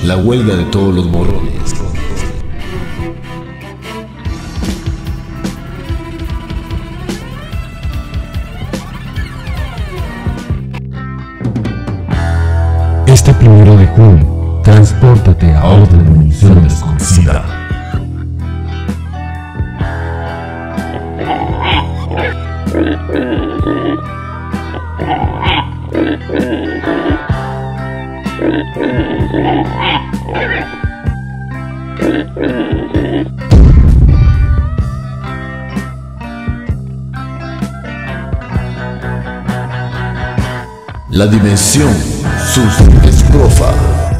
la huelga de todos los morones. Este 1 de junio, transpórtate a otra dimensión desconocida. La dimensión sus esprofa.